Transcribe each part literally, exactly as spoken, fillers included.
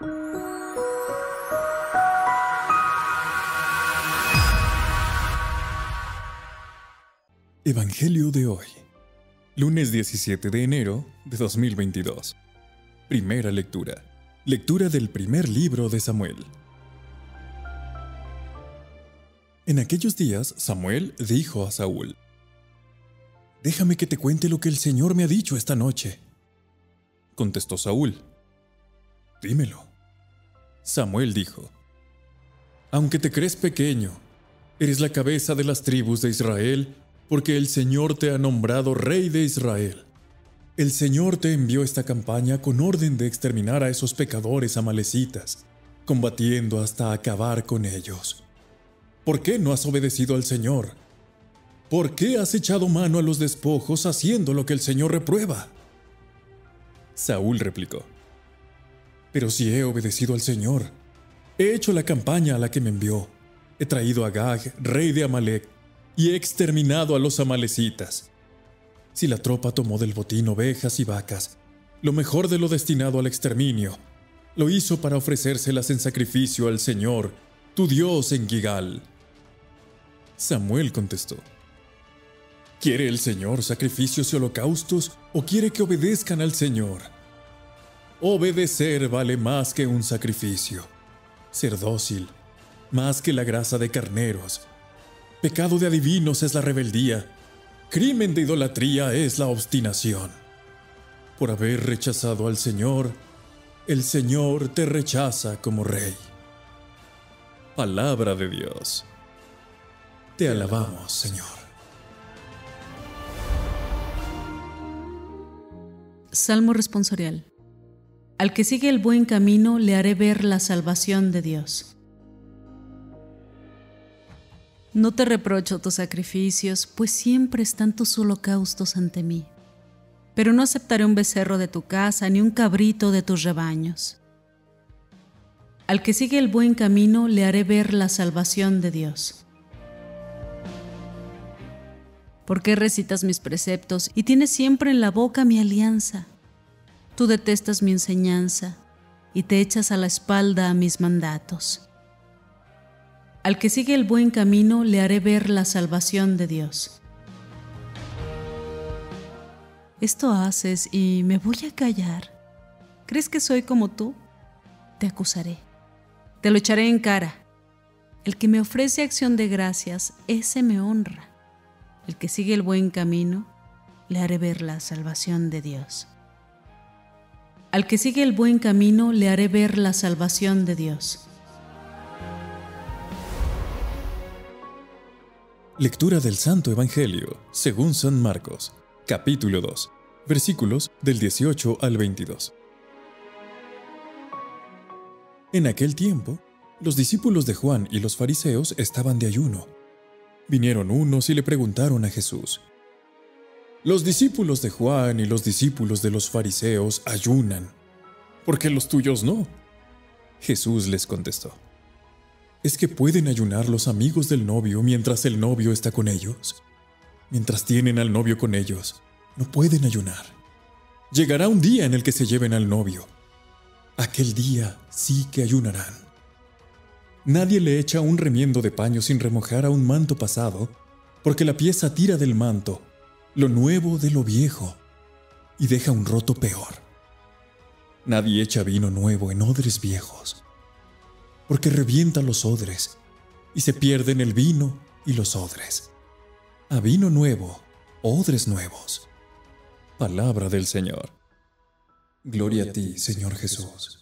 Evangelio de hoy, lunes diecisiete de enero de dos mil veintidós. Primera lectura. Lectura del primer libro de Samuel. En aquellos días, Samuel dijo a Saúl: «Déjame que te cuente lo que el Señor me ha dicho esta noche». Contestó Saúl: «Dímelo». Samuel dijo: «Aunque te crees pequeño, eres la cabeza de las tribus de Israel, porque el Señor te ha nombrado rey de Israel. El Señor te envió esta campaña con orden de exterminar a esos pecadores amalecitas, combatiendo hasta acabar con ellos. ¿Por qué no has obedecido al Señor? ¿Por qué has echado mano a los despojos haciendo lo que el Señor reprueba?». Saúl replicó: «Pero si he obedecido al Señor, he hecho la campaña a la que me envió, he traído a Agag, rey de Amalec, y he exterminado a los amalecitas. Si la tropa tomó del botín ovejas y vacas, lo mejor de lo destinado al exterminio, lo hizo para ofrecérselas en sacrificio al Señor, tu Dios, en Gilgal». Samuel contestó: «¿Quiere el Señor sacrificios y holocaustos o quiere que obedezcan al Señor? Obedecer vale más que un sacrificio, ser dócil más que la grasa de carneros. Pecado de adivinos es la rebeldía, crimen de idolatría es la obstinación. Por haber rechazado al Señor, el Señor te rechaza como rey». Palabra de Dios. Te alabamos, Señor. Salmo responsorial. Al que sigue el buen camino le haré ver la salvación de Dios. No te reprocho tus sacrificios, pues siempre están tus holocaustos ante mí. Pero no aceptaré un becerro de tu casa, ni un cabrito de tus rebaños. Al que sigue el buen camino le haré ver la salvación de Dios. ¿Por qué recitas mis preceptos y tienes siempre en la boca mi alianza? Tú detestas mi enseñanza y te echas a la espalda a mis mandatos. Al que sigue el buen camino le haré ver la salvación de Dios. Esto haces y me voy a callar. ¿Crees que soy como tú? Te acusaré. Te lo echaré en cara. El que me ofrece acción de gracias, ese me honra. El que sigue el buen camino, le haré ver la salvación de Dios. Al que sigue el buen camino, le haré ver la salvación de Dios. Lectura del Santo Evangelio, según San Marcos, capítulo dos, versículos del dieciocho al veintidós. En aquel tiempo, los discípulos de Juan y los fariseos estaban de ayuno. Vinieron unos y le preguntaron a Jesús: «Los discípulos de Juan y los discípulos de los fariseos ayunan, ¿por qué los tuyos no?». Jesús les contestó: ¿Es que pueden ayunar los amigos del novio mientras el novio está con ellos? Mientras tienen al novio con ellos, no pueden ayunar. Llegará un día en el que se lleven al novio. Aquel día sí que ayunarán. Nadie le echa un remiendo de paño sin remojar a un manto pasado, porque la pieza tira del manto lo nuevo de lo viejo y deja un roto peor. Nadie echa vino nuevo en odres viejos, porque revienta los odres y se pierden el vino y los odres. A vino nuevo, odres nuevos. Palabra del Señor. Gloria a ti, Señor Jesús.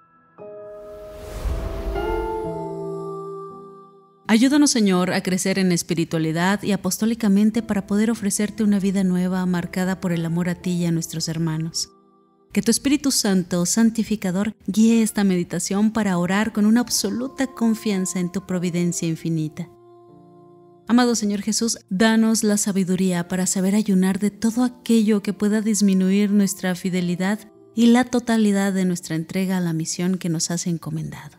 Ayúdanos, Señor, a crecer en espiritualidad y apostólicamente para poder ofrecerte una vida nueva marcada por el amor a ti y a nuestros hermanos. Que tu Espíritu Santo, santificador, guíe esta meditación para orar con una absoluta confianza en tu providencia infinita. Amado Señor Jesús, danos la sabiduría para saber ayunar de todo aquello que pueda disminuir nuestra fidelidad y la totalidad de nuestra entrega a la misión que nos has encomendado.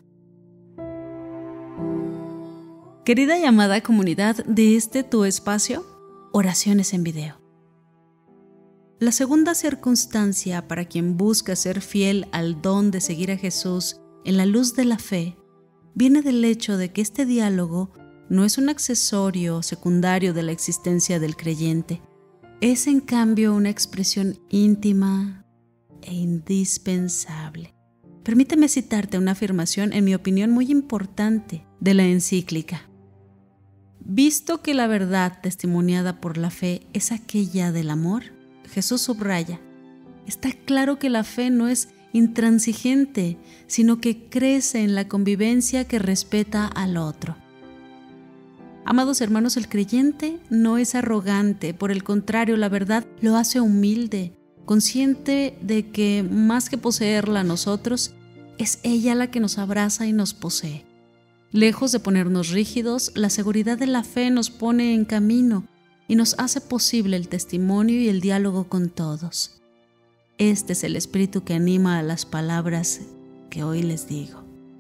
Querida y amada comunidad de este tu espacio, oraciones en video. La segunda circunstancia para quien busca ser fiel al don de seguir a Jesús en la luz de la fe, viene del hecho de que este diálogo no es un accesorio secundario de la existencia del creyente. Es en cambio una expresión íntima e indispensable. Permíteme citarte una afirmación, en mi opinión, muy importante de la encíclica. Visto que la verdad testimoniada por la fe es aquella del amor, Jesús subraya, está claro que la fe no es intransigente, sino que crece en la convivencia que respeta al otro. Amados hermanos, el creyente no es arrogante, por el contrario, la verdad lo hace humilde, consciente de que más que poseerla a nosotros, es ella la que nos abraza y nos posee. Lejos de ponernos rígidos, la seguridad de la fe nos pone en camino y nos hace posible el testimonio y el diálogo con todos. Este es el espíritu que anima a las palabras que hoy les digo.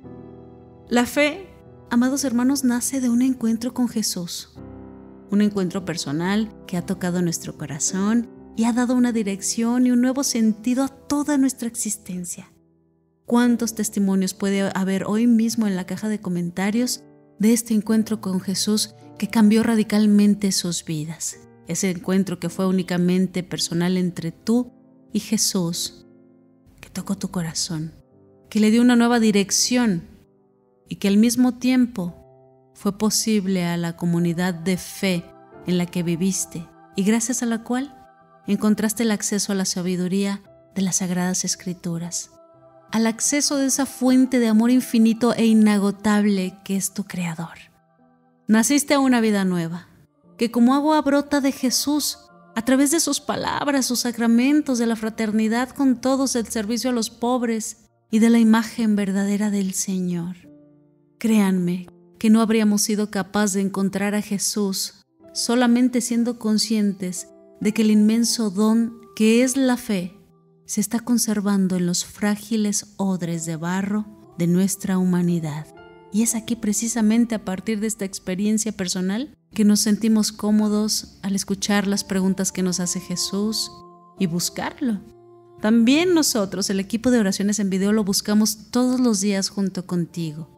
La fe, amados hermanos, nace de un encuentro con Jesús, un encuentro personal que ha tocado nuestro corazón y ha dado una dirección y un nuevo sentido a toda nuestra existencia. ¿Cuántos testimonios puede haber hoy mismo en la caja de comentarios de este encuentro con Jesús que cambió radicalmente sus vidas? Ese encuentro que fue únicamente personal entre tú y Jesús, que tocó tu corazón, que le dio una nueva dirección y que al mismo tiempo fue posible a la comunidad de fe en la que viviste y gracias a la cual encontraste el acceso a la sabiduría de las Sagradas Escrituras, al acceso de esa fuente de amor infinito e inagotable que es tu Creador. Naciste a una vida nueva, que como agua brota de Jesús, a través de sus palabras, sus sacramentos, de la fraternidad con todos, del servicio a los pobres y de la imagen verdadera del Señor. Créanme que no habríamos sido capaces de encontrar a Jesús solamente siendo conscientes de que el inmenso don que es la fe se está conservando en los frágiles odres de barro de nuestra humanidad. Y es aquí precisamente a partir de esta experiencia personal que nos sentimos cómodos al escuchar las preguntas que nos hace Jesús y buscarlo. También nosotros, el equipo de oraciones en video, lo buscamos todos los días junto contigo.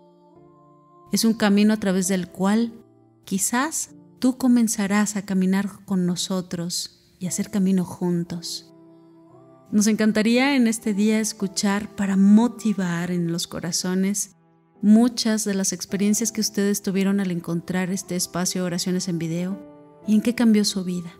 Es un camino a través del cual quizás tú comenzarás a caminar con nosotros y hacer camino juntos. Nos encantaría en este día escuchar para motivar en los corazones muchas de las experiencias que ustedes tuvieron al encontrar este espacio de oraciones en video y en qué cambió su vida.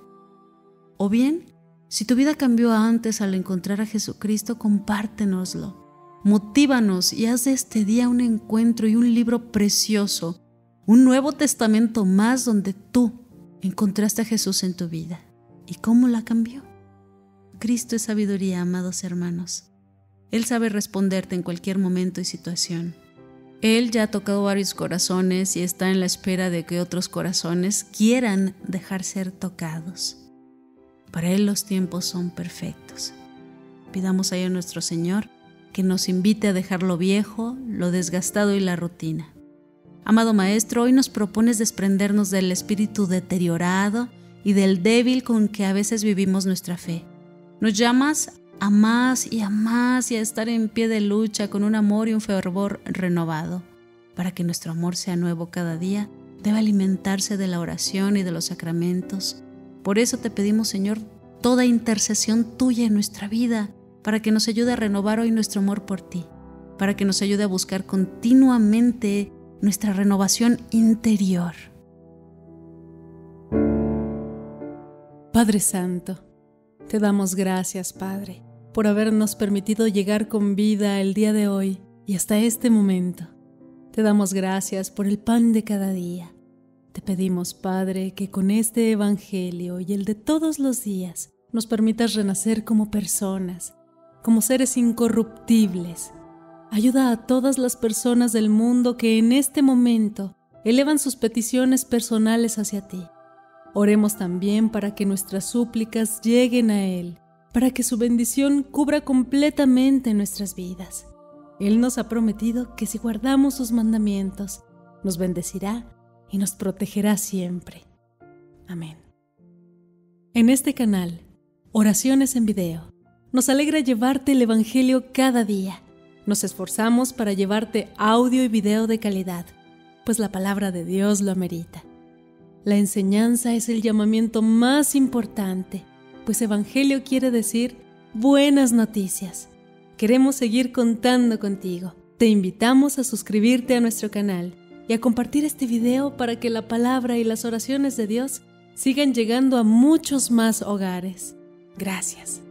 O bien, si tu vida cambió antes al encontrar a Jesucristo, compártenoslo. Motívanos y haz de este día un encuentro y un libro precioso, un Nuevo Testamento más donde tú encontraste a Jesús en tu vida. ¿Y cómo la cambió? Cristo es sabiduría, amados hermanos. Él sabe responderte en cualquier momento y situación. Él ya ha tocado varios corazones y está en la espera de que otros corazones quieran dejar ser tocados. Para Él los tiempos son perfectos. Pidamos a nuestro Señor que nos invite a dejar lo viejo, lo desgastado y la rutina. Amado Maestro, hoy nos propones desprendernos del espíritu deteriorado y del débil con que a veces vivimos nuestra fe. Nos llamas a más y a más y a estar en pie de lucha con un amor y un fervor renovado. Para que nuestro amor sea nuevo cada día, debe alimentarse de la oración y de los sacramentos. Por eso te pedimos, Señor, toda intercesión tuya en nuestra vida, para que nos ayude a renovar hoy nuestro amor por ti, para que nos ayude a buscar continuamente nuestra renovación interior. Padre Santo, te damos gracias, Padre, por habernos permitido llegar con vida el día de hoy y hasta este momento. Te damos gracias por el pan de cada día. Te pedimos, Padre, que con este Evangelio y el de todos los días nos permitas renacer como personas, como seres incorruptibles. Ayuda a todas las personas del mundo que en este momento elevan sus peticiones personales hacia ti. Oremos también para que nuestras súplicas lleguen a Él, para que su bendición cubra completamente nuestras vidas. Él nos ha prometido que si guardamos sus mandamientos, nos bendecirá y nos protegerá siempre. Amén. En este canal, Oraciones en Video, nos alegra llevarte el Evangelio cada día. Nos esforzamos para llevarte audio y video de calidad, pues la palabra de Dios lo amerita. La enseñanza es el llamamiento más importante, pues evangelio quiere decir buenas noticias. Queremos seguir contando contigo. Te invitamos a suscribirte a nuestro canal y a compartir este video para que la palabra y las oraciones de Dios sigan llegando a muchos más hogares. Gracias.